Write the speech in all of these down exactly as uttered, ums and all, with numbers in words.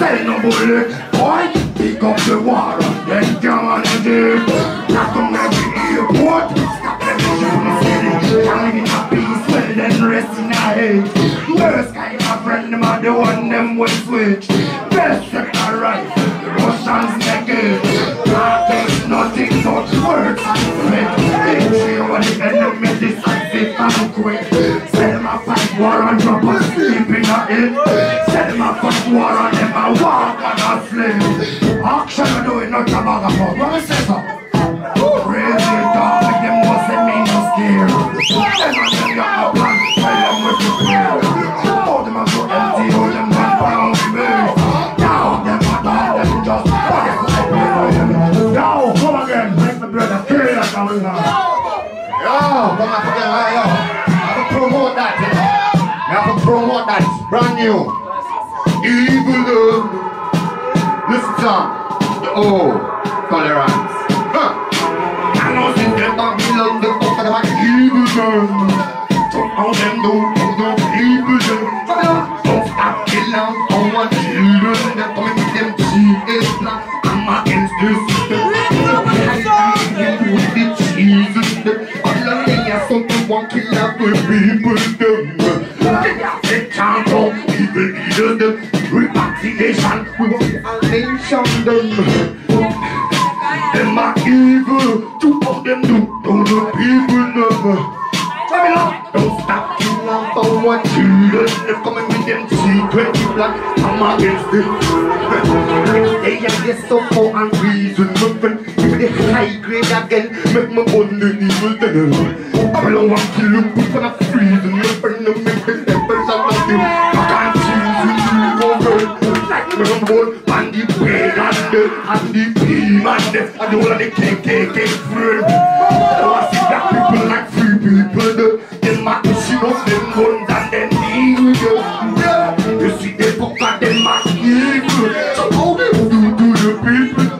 Tell no bullet, boy, pick up the water, then come on the deep. Knock on every airport, stop every shooting city. Can't in a peace, well then rest in a hate. Worst kind of friend, them are the one them will switch. Best sector rifle, the Russians naked. There's nothing such words as threat. Victory over the enemy, decisive and quick. Set them a fight war and drop a sleep in a hit. Set them a fight war and them a walk and a slip. Action I do it, not a bag of fuck. What I say so? Crazy talk, make them know say me no scared. Them and them got a plan, tell them we prepare. How them a go empty, how them run down the base. Now them a dog, them just forget what I play for them. Now, come again, make the brother kill that coming now. Yo, come on again, right, yo. I have to promote that, you know. I have to promote that, brand new. Evil love. Listen to the old tolerance. Huh. I know since they talk me love, they talk about evil love. So how them do, how them evil love. Don't stop killing our children. They're coming with them cheese black. I'm against the system. With the cheese in them. All of them are something one kill up with people them. They are they can't go, evil leaders them. Repatriation, we want a nation them. Them are evil, to all them do, to the people them. Don't stop killing our children. They're coming with them secret black. I'm against them. They are just so poor and reason. Give me the high grade again. Make my gun the evil devil. I don't want to kill them, put on a freezing. My friend them make the devils and the thing. I can't choose you over. Like me on board and the pain and the and the pain and the I don't want the K K K friend. I want to see black people like free people. Them are pushing up them guns and them evil. You see they fuck at them are evil. So how they do to the people?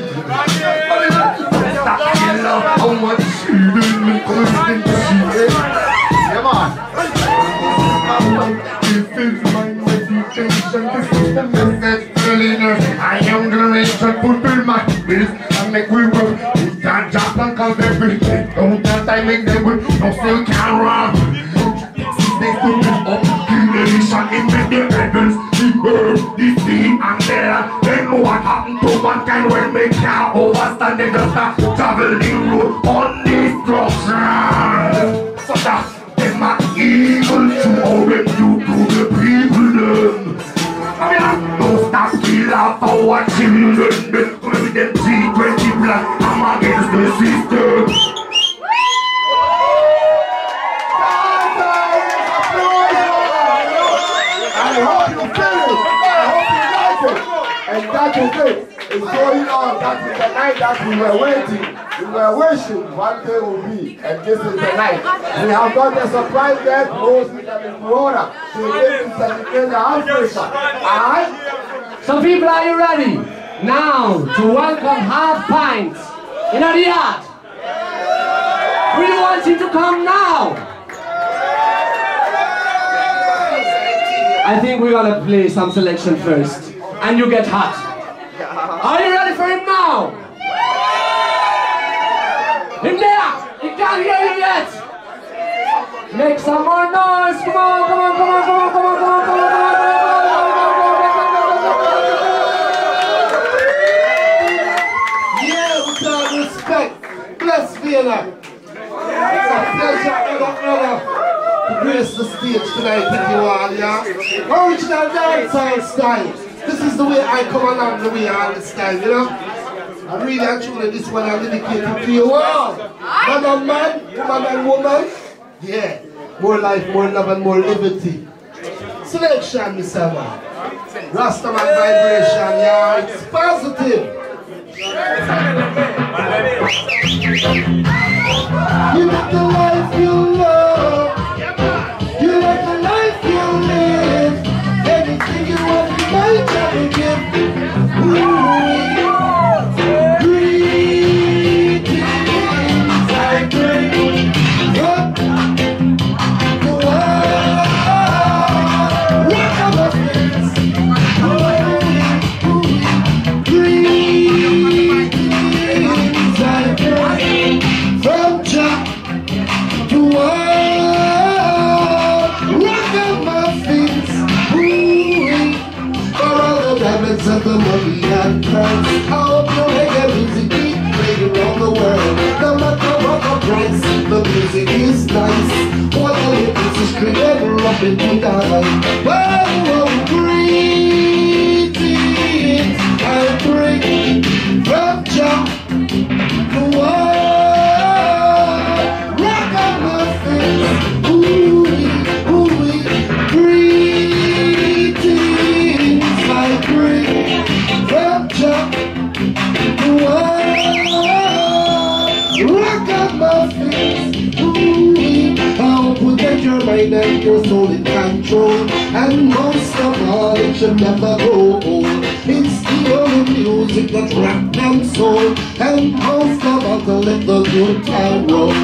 Stop killing up how much children come in the shit. Yeah man. This is my meditation. This is the message telling us I am the nation. Fulfill my bills and make we work. We can't jump and cause everything. Don't tell time make them work. No still can't run. They put it up. Kill the nation. Invent the rebels. The earth, the sea and the land. They know what happened to mankind when we can't overstand. They just start traveling road on destruction. So that them are evil to all them do to the people them. I mean, don't stop kill off our children. They come with them G twenty black. I'm against the system. I hope you feel it. I hope you like it. And that is it. It's going on. That is the night that we were waiting. We were wishing one day will be. And this is the night. We have got a surprise guest, mostly in Florida. To give to celebrate the Africa. Alright? So people, are you ready? Now to welcome Half Pint in the yard. We want him to come now. I think we're gonna play some selection first, and you get hot. Are you ready for him now? Him there! He can't hear you yet! Make some more noise! Come on, come on, come on, come on, come on, come on, come on, come on! Yeah, with all respect, bless Vienna. It's a pleasure ever, ever. To grace the stage tonight with you all, yeah? Original dancehall style. This is the way I come along, the way I understand, you know? I really and truly this one I dedicated to you all. Man and man, woman and woman. Yeah. More life, more love and more liberty. Selection, Mister Man. Rastaman vibration, yeah, it's positive. You live the life you love. You live the life you live. Anything you want, you might try to give. Ooh. Greetings, I bring up the world. What am I dance. I hope your reggae music keep playing around the world. No matter what the price, the music is nice. What the lyrics is driven up in the night. Well, greetings I bring from Jah, the world. Ragamuffins, ooh-wee, ooh-wee. Greetings I bring from Jah, the world. Ragamuffins, ooh-wee. I'll protect your mind and your soul in control. And most of all, it should never go old. It's the only music that rap and soul. And most of all, to let the good time roll.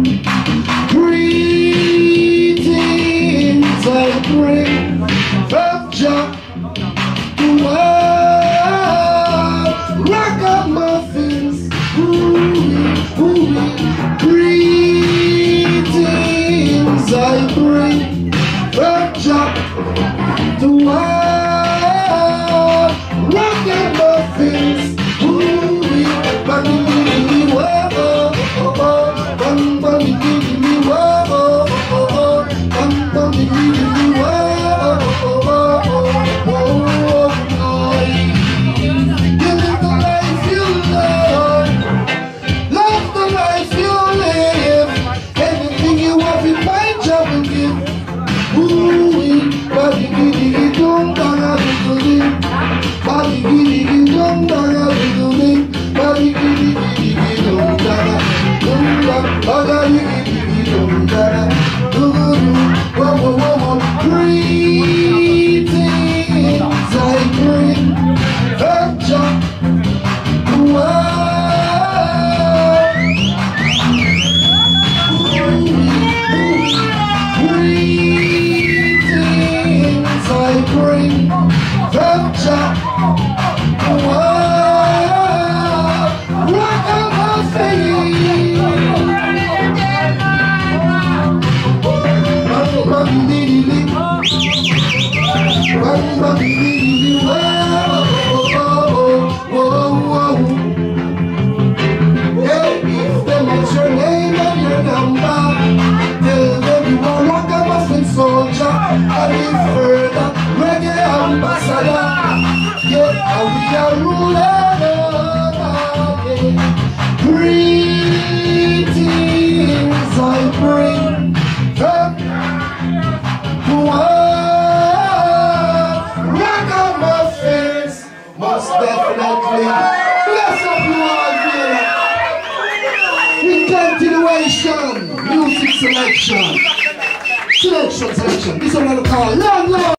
Greetings I bring from Jah, the world. Ragamuffins, ooh-wee, ooh-wee. Greetings I bring from Jah, the world. Ragamuffins, ooh-wee. Bang-bang-bang-bang, whoa-oh-oh-oh. Bang-bang-bang-bang, whoa-oh-oh-oh. Bang-bang-bang-bang, whoa-oh-oh-oh. Give it the life you love. Love the life you live. Anything you want in my job will give. Ooh-wee. Body-giddy-giddy-dum-dum-a-diddle-ding. Body-giddy-giddy-dum-dum-a-diddle-ding. Body-giddy-giddy-dum-dum-a-diddle-ding. Greetings I bring from Jah, the world. Greetings I bring from Jah, the world. Ragamuffins. Bang-bang-diddy-ding. Bang-bang-diddy-ding. Whoa-oh-oh-oh. Hey, if them what's your name and your number, tell them you are Ragamuffin soldier. And if further, reggae ambassador. Yeah, and we are ruling over. Greetings I bring from the world. Ragamuffins must definitely bless up you all here. In continuation, music selection. Selection, selection. This one I call Long Long.